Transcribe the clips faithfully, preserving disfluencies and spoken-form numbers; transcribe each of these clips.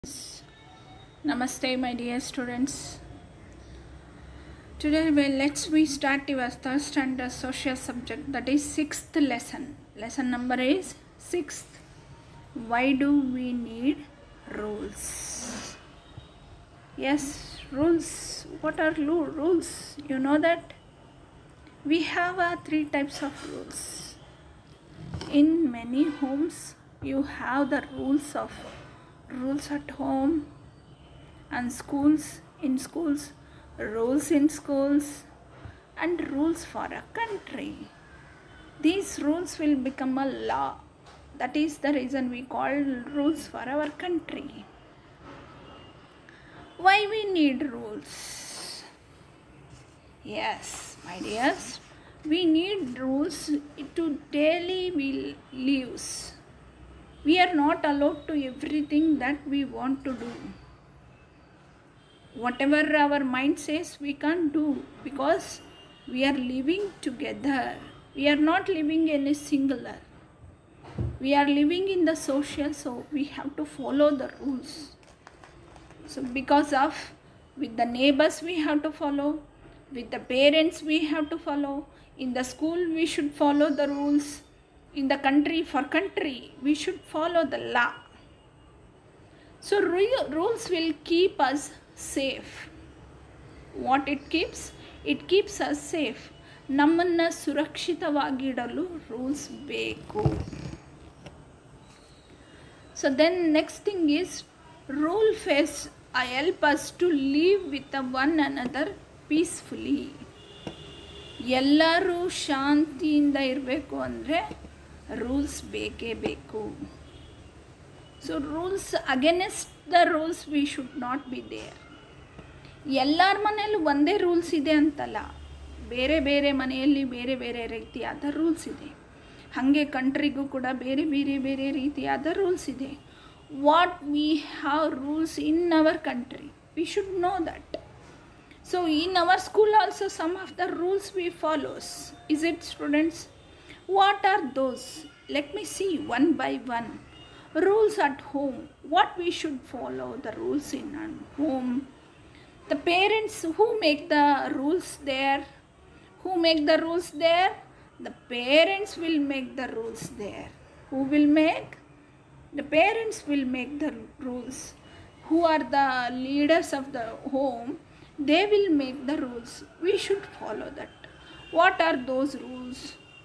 Namaste, my dear students. Today, well, let's we start your third standard social subject, that is sixth lesson. Lesson number is sixth. Why do we need rules? Yes, rules. What are rules? You know that we have uh, three types of rules. In many homes, you have the rules of rules at home and schools, in schools, rules in schools, and rules for a country. These rules will become a law. That is the reason we call rules for our country. Why we need rules? Yes, my dears, we need rules to daily lives. We are not allowed to everything that we want to do. Whatever our mind says, we can't do because we are living together. We are not living in a singular. We are living in the social, so we have to follow the rules. So because of, with the neighbors we have to follow, with the parents we have to follow, in the school we should follow the rules, in the country, for country, we should follow the law. So rules will keep us safe. What it keeps? It keeps us safe. ನಮ್ಮನ್ನ ಸುರಕ್ಷಿತವಾಗಿಡಲು rules ಬೇಕು. So then next thing is rule face help us to live with one another peacefully. ಎಲ್ಲರೂ ಶಾಂತಿಯಿಂದ ಇರಬೇಕು ಅಂದರೆ rules ಬೇಕೇ ಬೇಕು. So rules, against the rules we should not be there. ಎಲ್ಲರ ಮನೆಯಲ್ಲೂ ಒಂದೇ ರೂಲ್ಸ್ ಇದೆ ಅಂತಲ್ಲ, ಬೇರೆ ಬೇರೆ ಮನೆಯಲ್ಲಿ ಬೇರೆ ಬೇರೆ ರೀತಿಯಾದ ರೂಲ್ಸ್ ಇದೆ. ಹಾಗೆ ಕಂಟ್ರಿಗೂ ಕೂಡ ಬೇರೆ ಬೇರೆ ಬೇರೆ ರೀತಿಯಾದ ರೂಲ್ಸ್ ಇದೆ. What we have rules in our country, we should know that. So in our school also some of the rules we follows. Is it students? What are those? Let me see one by one. Rules at home. What we should follow the rules in our home. The parents who make the rules there. Who make the rules there? The parents will make the rules there. Who will make? The parents will make the rules. Who are the leaders of the home? They will make the rules. We should follow that. What are those rules?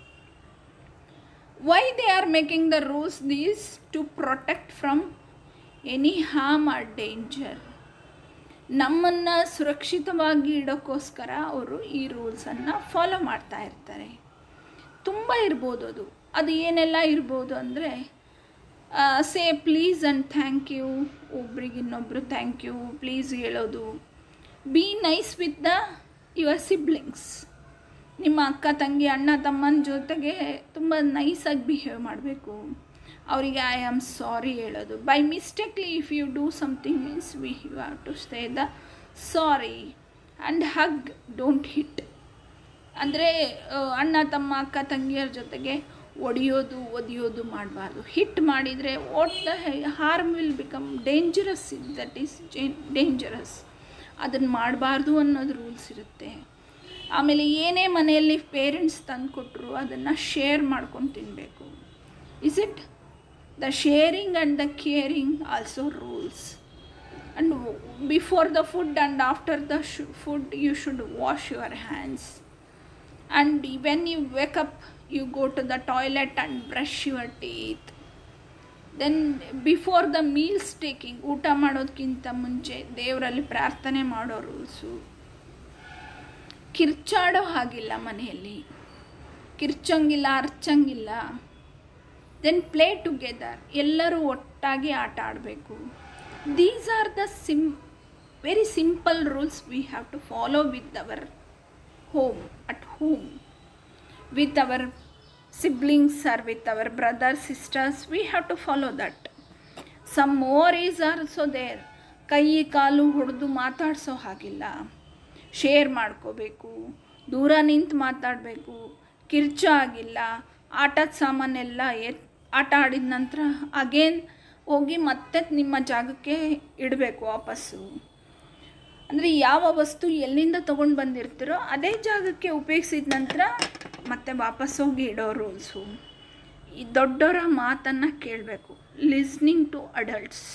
Why they are making the rules? These to protect from any harm or danger. ನಮ್ಮನ್ನು ಸುರಕ್ಷಿತವಾಗಿ ಇಡೋಕ್ಕೋಸ್ಕರ ಅವರು ಈ ರೂಲ್ಸನ್ನು follow ಮಾಡ್ತಾ ಇರ್ತಾರೆ. ತುಂಬ ಇರ್ಬೋದು ಅದು. ಅದು ಏನೆಲ್ಲ ಇರ್ಬೋದು ಅಂದರೆ, say please and thank you, ಒಬ್ರಿಗೆ ಇನ್ನೊಬ್ಬರು ಥ್ಯಾಂಕ್ ಯು ಪ್ಲೀಸ್ ಹೇಳೋದು. Be nice with the your siblings. ನಿಮ್ಮ ಅಕ್ಕ ತಂಗಿ ಅಣ್ಣ ತಮ್ಮನ ಜೊತೆಗೆ ತುಂಬ ನೈಸಾಗಿ ಬಿಹೇವ್ ಮಾಡಬೇಕು. ಅವರಿಗೆ ಐ ಆಮ್ ಸಾರಿ ಹೇಳೋದು. By mistakely if you do something means we you have to say the sorry and hug, don't hit. ಅಂದರೆ ಅಣ್ಣ ತಮ್ಮ ಅಕ್ಕ ತಂಗಿಯರ ಜೊತೆಗೆ ಒಡೆಯೋದು ಒದಿಯೋದು ಮಾಡಬಾರ್ದು. ಹಿಟ್ ಮಾಡಿದರೆ what the harm will become dangerous. That is dangerous. ಅದನ್ನು ಮಾಡಬಾರ್ದು ಅನ್ನೋದು ರೂಲ್ಸ್ ಇರುತ್ತೆ. ಆಮೇಲೆ ಏನೇ ಮನೆಯಲ್ಲಿ ಪೇರೆಂಟ್ಸ್ ತಂದು ಕೊಟ್ಟರು ಅದನ್ನು ಶೇರ್ ಮಾಡ್ಕೊಂಡು ತಿನ್ನಬೇಕು. Is it? The sharing and the caring also rules. And before the food and after the food you should wash your hands. And when you wake up you go to the toilet and brush your teeth. Then before the meals taking, ಊಟ ಮಾಡೋದಕ್ಕಿಂತ ಮುಂಚೆ ದೇವರಲ್ಲಿ ಪ್ರಾರ್ಥನೆ ಮಾಡೋ rules. ಕಿರ್ಚಾಡೋ ಹಾಗಿಲ್ಲ ಮನೆಯಲ್ಲಿ, ಕಿರ್ಚಂಗಿಲ್ಲ, ಅರ್ಚಂಗಿಲ್ಲ. ದೆನ್ ಪ್ಲೇ ಟುಗೆದರ್, ಎಲ್ಲರೂ ಒಟ್ಟಾಗಿ ಆಟ ಆಡಬೇಕು. These are the sim very simple rules we have to follow with our home, at home, with our siblings are with our brother sisters. We have to follow that. Some more is also there. ಕೈ ಕಾಲು ಹೊಡೆದು ಮಾತಾಡಿಸೋ ಹಾಗಿಲ್ಲ. Share ಮಾಡ್ಕೋಬೇಕು, ದೂರ ನಿಂತು ಮಾತಾಡಬೇಕು, ಕಿರ್ಚೋ ಆಗಿಲ್ಲ. ಆಟದ ಸಾಮಾನೆಲ್ಲ ಎತ್ ಆಟ ಆಡಿದ ನಂತರ ಅಗೇನ್ ಹೋಗಿ ಮತ್ತೆ ನಿಮ್ಮ ಜಾಗಕ್ಕೆ ಇಡಬೇಕು ವಾಪಸ್ಸು. ಅಂದರೆ ಯಾವ ವಸ್ತು ಎಲ್ಲಿಂದ ತೊಗೊಂಡು ಬಂದಿರ್ತೀರೋ ಅದೇ ಜಾಗಕ್ಕೆ ಉಪಯೋಗಿಸಿದ ನಂತರ ಮತ್ತೆ ವಾಪಸ್ ಹೋಗಿ ಇಡೋ ರೂಲ್ಸು. ಈ ದೊಡ್ಡವರ ಮಾತನ್ನು ಕೇಳಬೇಕು. Listening to adults,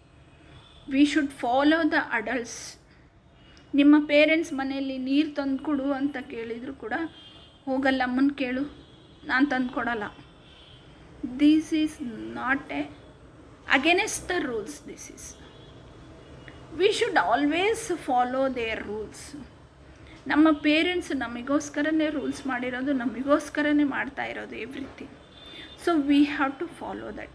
we should follow the adults. ನಿಮ್ಮ ಪೇರೆಂಟ್ಸ್ ಮನೆಯಲ್ಲಿ ನೀರು ತಂದು ಕೊಡು ಅಂತ ಕೇಳಿದರೂ ಕೂಡ ಹೋಗಲ್ಲ, ಅಮ್ಮನ ಕೇಳು, ನಾನು ತಂದು ಕೊಡಲ್ಲ. This is not a against the rules. This is we should always follow their rules. ನಮ್ಮ ಪೇರೆಂಟ್ಸ್ ನಮಗೋಸ್ಕರನೇ ರೂಲ್ಸ್ ಮಾಡಿರೋದು, ನಮಗೋಸ್ಕರನೇ ಮಾಡ್ತಾ ಇರೋದು everything. So we have to follow that.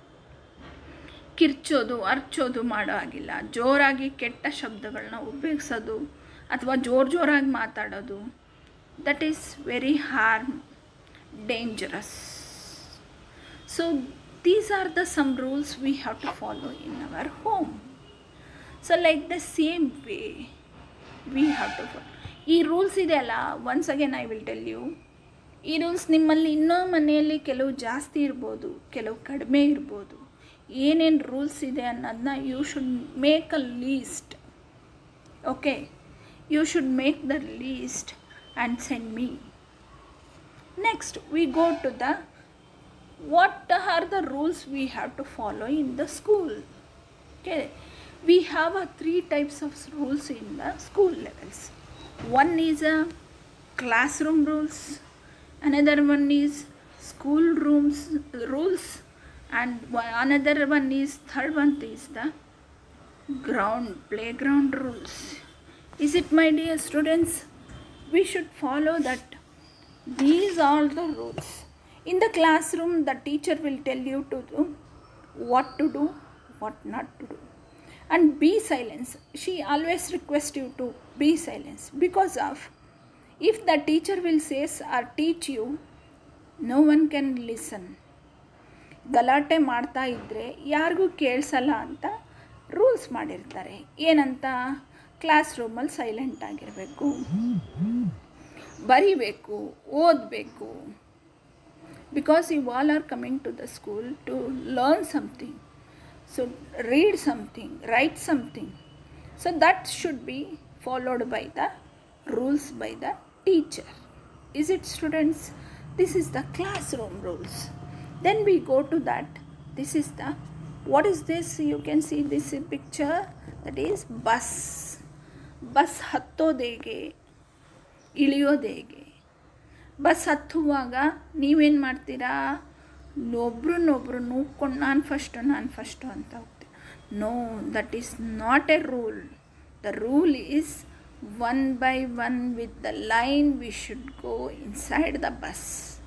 ಕಿರ್ಚೋದು ಅರ್ಚೋದು ಮಾಡೋ ಆಗಿಲ್ಲ, ಜೋರಾಗಿ ಕೆಟ್ಟ ಶಬ್ದಗಳನ್ನ ಉಪಯೋಗಿಸೋದು ಅಥವಾ ಜೋರು ಜೋರಾಗಿ ಮಾತಾಡೋದು, that is very harm, dangerous. So these are the some rules we have to follow in our home. So like the same way we have to follow. ಈ ರೂಲ್ಸ್ ಇದೆಯಲ್ಲ, once again I will tell you, ಈ rules ನಿಮ್ಮಲ್ಲಿ ಇನ್ನೂ ಮನೆಯಲ್ಲಿ ಕೆಲವು ಜಾಸ್ತಿ ಇರ್ಬೋದು, ಕೆಲವು ಕಡಿಮೆ ಇರ್ಬೋದು. ಏನೇನು ರೂಲ್ಸ್ ಇದೆ ಅನ್ನೋದನ್ನ you should make a list. Okay, you should make the list and send me. Next we go to the what are the rules we have to follow in the school. Okay, we have a three types of rules in the school levels. One is a classroom rules, another one is school rooms rules, and another one is third one is the ground playground rules. Is it, my dear students? We should follow that. These are the rules. In the classroom, the teacher will tell you to do what to do, what not to do. And be silent. She always requests you to be silent. Because of, if the teacher will say or teach you, no one can listen. ಗಲಾಟೆ ಮಾಡ್ತಾ ಇದ್ದರೆ ಯಾರಿಗೂ ಕೇಳಿಸಲ್ಲ ಅಂತ rules ಮಾಡಿರ್ತಾರೆ. ಏನಂತ? Class ರೂಮಲ್ಲಿ silent ಆಗಿರಬೇಕು, ಬರಿಬೇಕು, ಓದಬೇಕು. Because you all are coming to the school to learn something. So read something, write something. So that should be followed by the rules by the teacher. Is it, students? This is the classroom rules. Then we go to that. This is the, what is this? You can see this picture. That is bus. Bus ಹತ್ತೋದೇಗೆ, ಇಳಿಯೋದೇಗೆ. Bus ಹತ್ತುವಾಗ ನೀವೇನು ಮಾಡ್ತೀರಾ? ಒಬ್ರನ್ನೊಬ್ರು ನೂಕ್ಕೊಂಡು ನಾನು first ನಾನು first ಅಂತ ಹೋಗ್ತೀವಿ. No, that is not a rule. The rule is one by one with the line we should go inside the bus.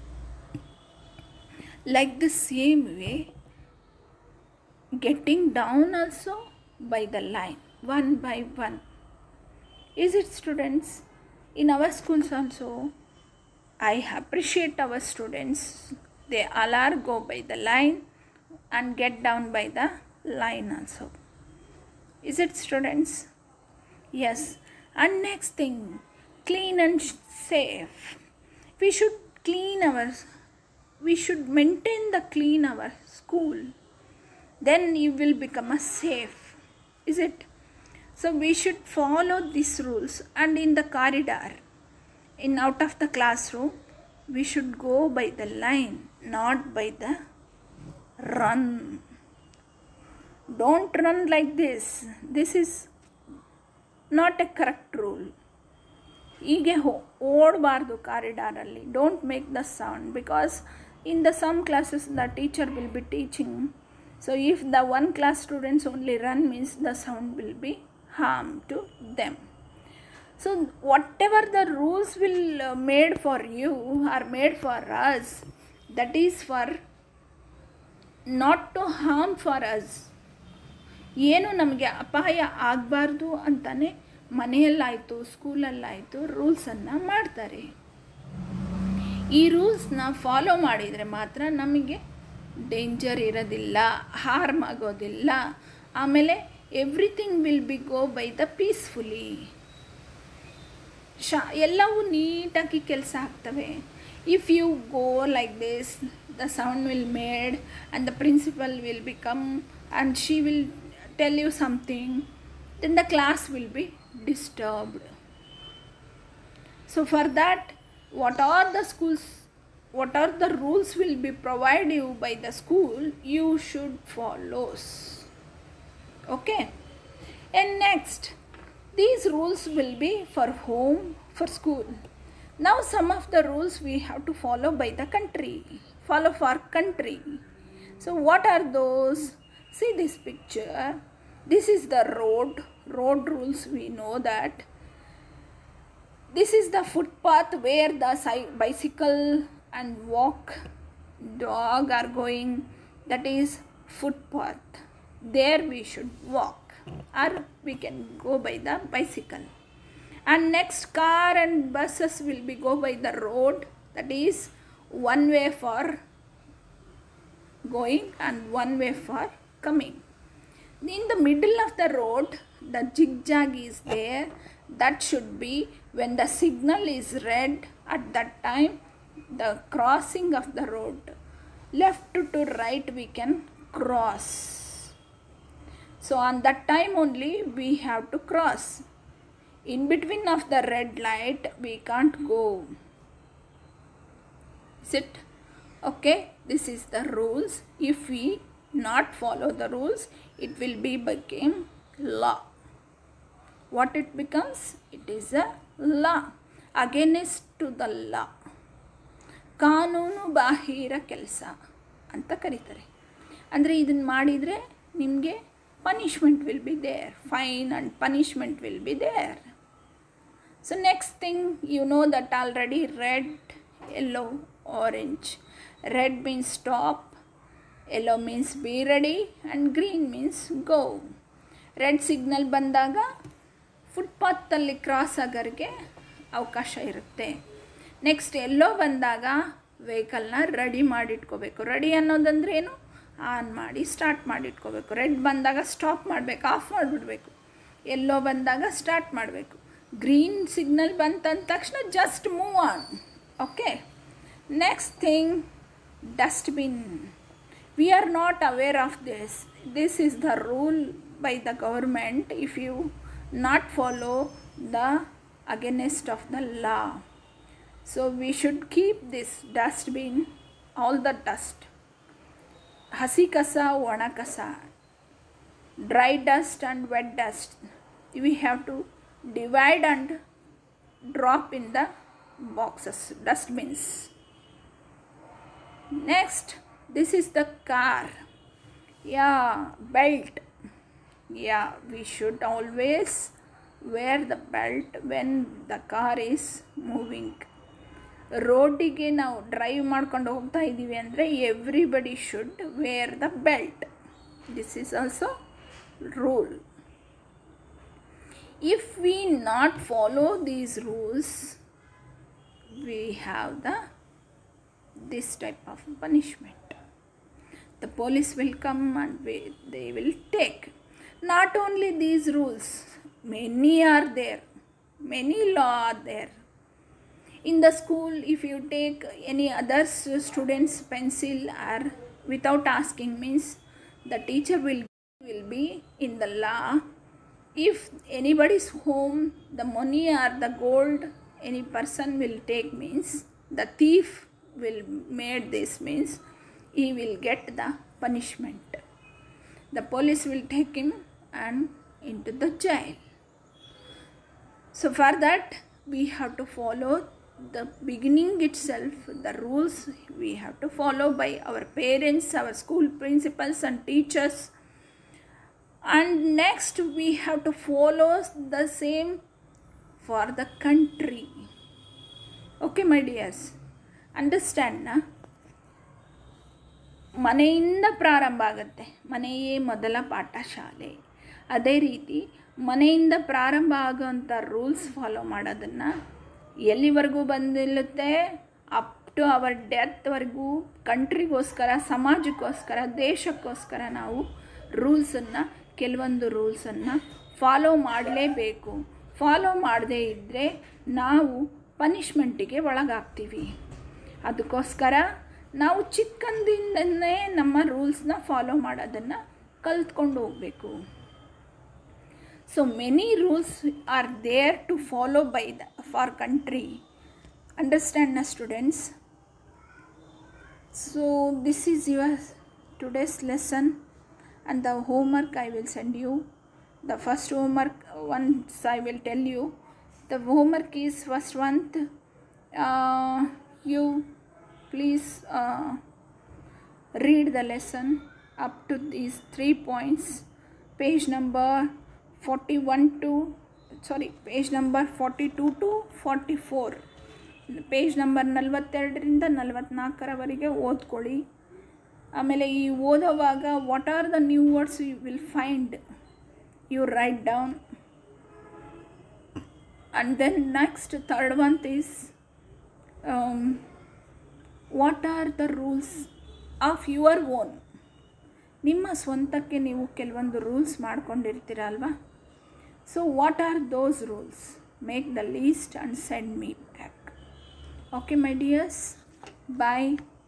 Like the same way, getting down also by the line, one by one. Is it, students? In our schools also I appreciate our students. They all are go by the line and get down by the line also. Is it, students? Yes. And next thing, clean and safe. We should clean our, we should maintain the clean our school. Then you will become a safe. Is it? So we should follow these rules. And in the corridor, in out of the classroom, we should go by the line, not by the run. Don't run like this. This is not a correct rule. ಹೀಗೆ ಓಡಬಾರ್ದು ಕಾರಿಡಾರಲ್ಲಿ. Don't make the sound, because in the some classes the teacher will be teaching. So if the one class students only run means the sound will be harm to them. So whatever the rules will uh, made for you are made for us, that is for not to harm for us. ಏನು ನಮಗೆ ಅಪಾಯ ಆಗಬಾರ್ದು ಅಂತಾನೆ ಮನೆಯಲ್ಲಾಯಿತು ಸ್ಕೂಲಲ್ಲಾಯಿತು ರೂಲ್ಸನ್ನು ಮಾಡ್ತಾರೆ. ಈ ರೂಲ್ಸ್ನ follow ಮಾಡಿದರೆ ಮಾತ್ರ ನಮಗೆ ಡೇಂಜರ್ ಇರೋದಿಲ್ಲ, ಹಾರ್ಮ್ ಆಗೋದಿಲ್ಲ. ಆಮೇಲೆ everything will be go by the peacefully. ಶಾ ಎಲ್ಲವೂ ನೀಟಾಗಿ ಕೆಲಸ ಆಗ್ತವೆ. If you go like this, the sound will made and the principal will become and she will tell you something, then the class will be disturbed. So for that, what are the schools, what are the rules will be provided you by the school, you should follow. Okay. And next, these rules will be for home, for school. Now some of the rules we have to follow by the country, follow for country. So what are those? See this picture. This is the road, road rules. We know that. This is the footpath where the bicycle and walk, dog are going. That is footpath. There we should walk, or we can go by the bicycle. And next, car and buses will be go by the road. That is one way for going and one way for coming. In the middle of the road, the zigzag is there. That should be when the signal is red. At that time, the crossing of the road, left to right we can cross. So on that time only we have to cross. In between of the red light we can't go. Is it? Okay, this is the rules. If we not follow the rules, it will be became law. What it becomes? It is a law, against to the law. ಕಾನೂನು ಬಾಹಿರ ಕೆಲಸ ಅಂತ ಕರೀತಾರೆ. ಅಂದರೆ ಇದನ್ನು ಮಾಡಿದರೆ ನಿಮಗೆ punishment will be there, fine and punishment will be there. So next thing, you know that already, red, yellow, orange. Red means stop, yellow means be ready, and green means go. Red signal ಬಂದಾಗ footpath ಅಲ್ಲಿ cross ಆಗೋರಿಗೆ ಅವಕಾಶ ಇರುತ್ತೆ. Next ಎಲ್ಲೋ ಬಂದಾಗ ವೆಹಿಕಲ್ನ ready ಮಾಡಿಟ್ಕೋಬೇಕು. Ready ಅನ್ನೋದಂದ್ರೆ ಏನು? On ಮಾಡಿ start ಮಾಡಿಟ್ಕೋಬೇಕು. Red ಬಂದಾಗ ಸ್ಟಾಪ್ ಮಾಡಬೇಕು, ಆಫ್ ಮಾಡಿಬಿಡ್ಬೇಕು. ಎಲ್ಲೋ ಬಂದಾಗ ಸ್ಟಾರ್ಟ್ ಮಾಡಬೇಕು. ಗ್ರೀನ್ ಸಿಗ್ನಲ್ ಬಂತಂದ ತಕ್ಷಣ just move on. Okay. Next thing, dustbin. We are not aware of this. This is the rule by the government. If you not follow the against of the law. So we should keep this dustbin, all the dust, hasi kasa, ona kasa, dry dust and wet dust, we have to divide and drop in the boxes, dustbins. Next, this is the car. Yeah, belt. Yeah, we should always wear the belt when the car is moving. ರೋಡಿಗೆ ನಾವು drive ಮಾಡ್ಕೊಂಡು ಹೋಗ್ತಾ ಇದ್ದೀವಿ ಅಂದರೆ everybody should wear the belt. This is also rule. If we not follow these rules, we have the this type of punishment. The police will come and they will take. Not only these rules, many are there, many law are there. In the school, if you take any other student's pencil or without asking, means the teacher will will be in the law. If anybody's home, the money or the gold any person will take, means the thief will made this, means he will get the punishment. The police will take him and into the jail. So for that, we have to follow the beginning itself, the rules we have to follow by our parents, our school principals and teachers. And next, we have to follow the same for the country. Okay, my dears, understand na? ಮನೆಯಿಂದ ಪ್ರಾರಂಭ ಆಗುತ್ತೆ. ಮನೆಯೇ ಮೊದಲ ಪಾಠ ಶಾಲೆ. ಅದೇ ರೀತಿ ಮನೆಯಿಂದ ಪ್ರಾರಂಭ ಆಗೋವಂಥ ರೂಲ್ಸ್ ಫಾಲೋ ಮಾಡೋದನ್ನು ಎಲ್ಲಿವರೆಗೂ ಬಂದಿರುತ್ತೆ? ಅಪ್ ಟು ಅವರ್ ಡೆತ್ವರೆಗೂ ಕಂಟ್ರಿಗೋಸ್ಕರ, ಸಮಾಜಕ್ಕೋಸ್ಕರ, ದೇಶಕ್ಕೋಸ್ಕರ ನಾವು ರೂಲ್ಸನ್ನು, ಕೆಲವೊಂದು ರೂಲ್ಸನ್ನು ಫಾಲೋ ಮಾಡಲೇಬೇಕು. ಫಾಲೋ ಮಾಡದೇ ಇದ್ದರೆ ನಾವು ಪನಿಷ್ಮೆಂಟಿಗೆ ಒಳಗಾಗ್ತೀವಿ. ಅದಕ್ಕೋಸ್ಕರ ನಾವು ಚಿಕ್ಕಂದಿಂದನೇ ನಮ್ಮ ರೂಲ್ಸ್ನ ಫಾಲೋ ಮಾಡೋದನ್ನು ಕಲ್ತ್ಕೊಂಡು ಹೋಗಬೇಕು. So many rules are there to follow by the for country. Understand ನ students? So this is your today's lesson, and the homework I will send you. The first homework, once I will tell you, the homework is first one, uh, you please uh, read the lesson up to these three points, page number forty-one to sorry page number forty-two to forty-four, page number ನಲವತ್ತೆರಡರಿಂದ ನಲವತ್ತ್ನಾಲ್ಕರವರೆಗೆ ಓದ್ಕೊಳ್ಳಿ. ಆಮೇಲೆ ಈ ಓದೋವಾಗ what are the new words you will find, you write down. And then next third one is what are the rules of your own. ನಿಮ್ಮ ಸ್ವಂತಕ್ಕೆ ನೀವು ಕೆಲವೊಂದು ರೂಲ್ಸ್ ಮಾಡ್ಕೊಂಡಿರ್ತೀರ ಅಲ್ವಾ? So what are those rules? Make the list and send me back. Okay my dears, bye.